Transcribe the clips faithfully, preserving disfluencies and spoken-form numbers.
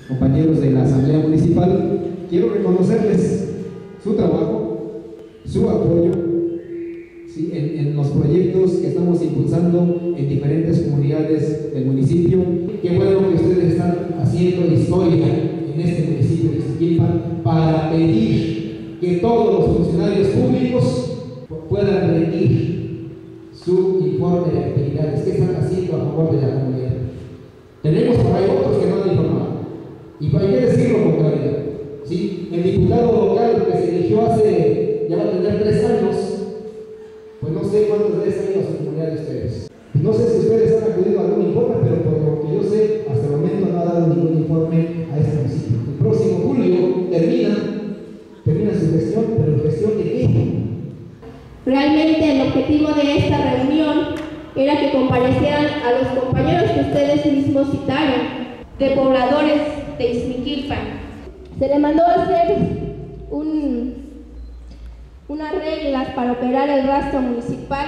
compañeros de la Asamblea Municipal, quiero reconocerles su trabajo, su apoyo, ¿sí? en, en los proyectos que estamos impulsando en diferentes comunidades del municipio. Qué bueno que ustedes están haciendo historia en este municipio de Ixmiquilpan para pedir que todos los funcionarios públicos puedan rendir su informe de actividades que están haciendo a favor de la comunidad. Tenemos por ahí otros que no han informado, y hay que decirlo con claridad, ¿sí? El diputado local que se eligió hace, ya va a tener tres años, pues no sé cuántas veces han ido a su comunidad de ustedes. No sé si ustedes han acudido a algún informe, pero por lo que yo sé, hasta el momento no ha dado ningún informe a este municipio. El próximo julio termina, termina su gestión, pero ¿gestión de qué? Realmente el objetivo de esta reunión era que comparecieran a los compañeros que ustedes mismos citaron, de pobladores de Ixmiquilpan. Se le mandó a hacer un, unas reglas para operar el rastro municipal,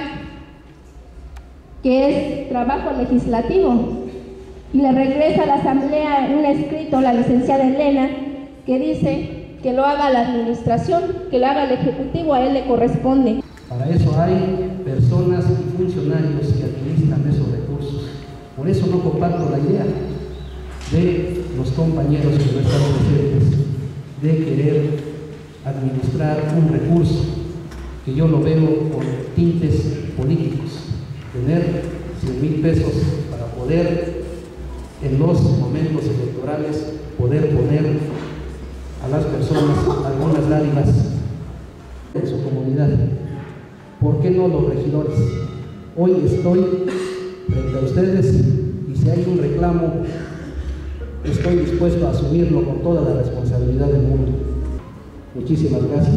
que es trabajo legislativo, y le regresa a la Asamblea un escrito la licenciada Elena que dice que lo haga la administración, que lo haga el Ejecutivo, a él le corresponde. Para eso hay personas y funcionarios que administran esos recursos. Por eso no comparto la idea de los compañeros que no están presentes de querer administrar un recurso que yo lo veo con tintes políticos. Tener cien mil pesos para poder en los momentos electorales poder poner a las personas algunas dádivas en su comunidad. ¿Por qué no los regidores? Hoy estoy frente a ustedes y si hay un reclamo, estoy dispuesto a asumirlo con toda la responsabilidad del mundo. Muchísimas gracias.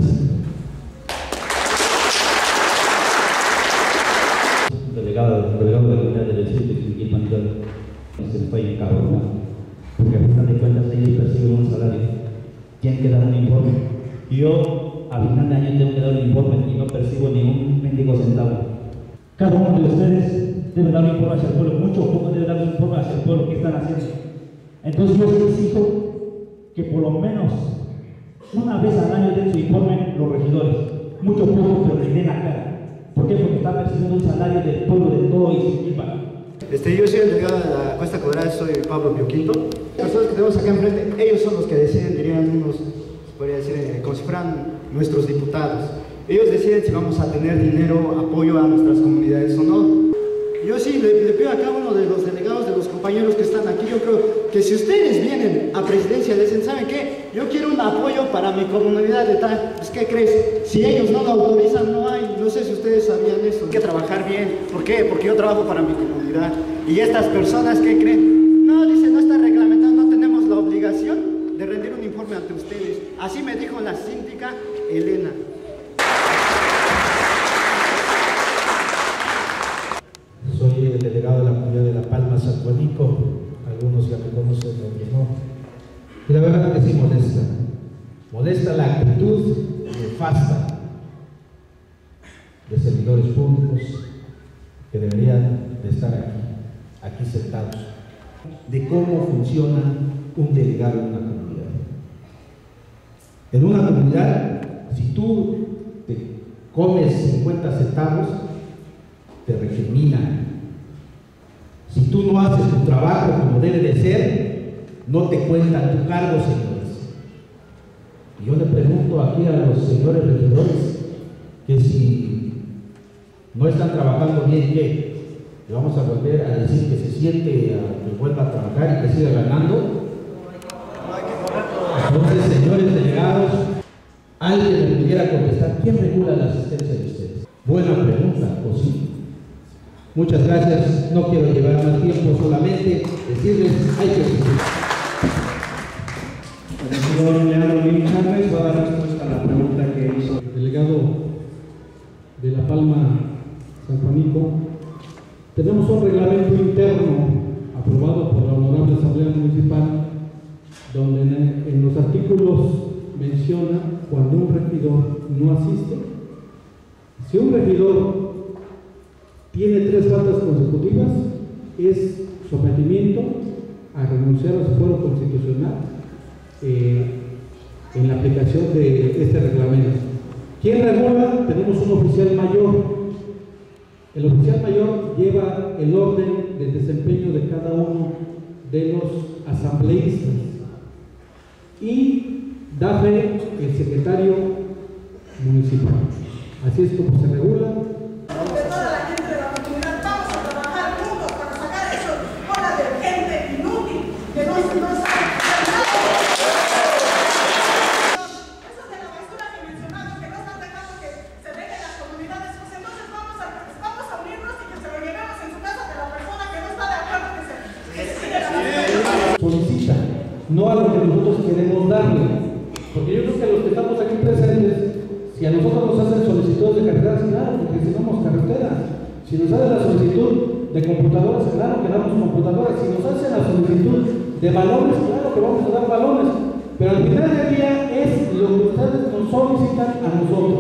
Delegado, delegado de la comunidad del distrito de Ixmiquilpan, se les fue encabronado, porque a final de cuentas ellos perciben un salario, tienen que dar un informe. Y yo a final de año tengo que dar un informe y no percibo ni un mendigo centavo. Cada uno de ustedes debe dar un informe hacia el pueblo, mucho o poco debe dar un informe hacia el pueblo que están haciendo. Entonces yo les exijo que por lo menos una vez al año den su informe los regidores, mucho o poco, pero les den la cara. ¿Por qué? Porque están percibiendo un salario del pueblo de todo Ixmiquilpan. Este, yo soy el delegado de la Cuesta Cuadrada, soy Pablo Pioquinto. Las personas que tenemos acá enfrente, ellos son los que deciden, dirían unos, se podría decir, eh, como si fueran nuestros diputados. Ellos deciden si vamos a tener dinero, apoyo a nuestras comunidades o no. Yo sí le, le pido a cada uno de los delegados, de los compañeros que están aquí, yo creo que si ustedes vienen a presidencia y dicen, ¿saben qué? Yo quiero un apoyo para mi comunidad de tal, pues ¿qué crees? Si ellos no lo autorizan, no hay. No sé si ustedes sabían eso. Hay que trabajar bien. ¿Por qué? Porque yo trabajo para mi comunidad. Y estas personas, ¿qué creen? No, dice, no está reglamentado, no tenemos la obligación de rendir un informe ante ustedes. Así me dijo la síndica Elena. Soy el delegado de la comunidad de La Palma, San Juanico, algunos ya me conocen, otros no. Y la verdad que sí molesta, molesta la actitud nefasta de servidores públicos que deberían de estar aquí, aquí sentados, de cómo funciona un delegado en una comunidad. En una comunidad, si tú te comes cincuenta centavos, te recriminan. Si tú no haces tu trabajo como debe de ser, no te cuentan tu cargo, señores. Y yo le pregunto aquí a los señores regidores que si no están trabajando bien, ¿qué? ¿Le vamos a volver a decir que se siente, a que vuelva a trabajar y que siga ganando? Entonces, señores delegados, alguien me pudiera contestar, ¿quién regula la asistencia de ustedes? Buena pregunta, ¿o sí? Muchas gracias, no quiero llevar más tiempo, solamente decirles, hay que asistir. El señor Leandro Luis Chávez va a dar respuesta a la pregunta que hizo el delegado de La Palma, San Juanico. Tenemos un reglamento interno aprobado por la Honorable Asamblea Municipal, donde en, en los artículos menciona cuando un regidor no asiste. Si un regidor tiene tres faltas consecutivas, es sometimiento a renunciar a su fuero constitucional aplicación de este reglamento. ¿Quién regula? Tenemos un oficial mayor. El oficial mayor lleva el orden del desempeño de cada uno de los asambleístas y da fe el secretario municipal. Así es como se regula. De toda la gente de la comunidad vamos a trabajar juntos para sacar eso bola de gente inútil que no, no sabe nada. Eso de la basura que mencionamos, que no están dejando que se deje las comunidades, pues entonces vamos a, vamos a unirnos y que se lo llevemos en su casa de la persona que no está de acuerdo que se, que se tire la basura. Solicita, no a lo que nosotros queremos darle, porque yo creo que los que estamos aquí presentes, si a nosotros nos hacen solicitudes de carreteras, claro, porque tenemos carreteras. Si nos hacen la solicitud de computadoras, claro que damos computadoras. Si nos hacen la solicitud de balones, claro que vamos a dar balones. Pero al final del día es lo que ustedes nos solicitan a nosotros.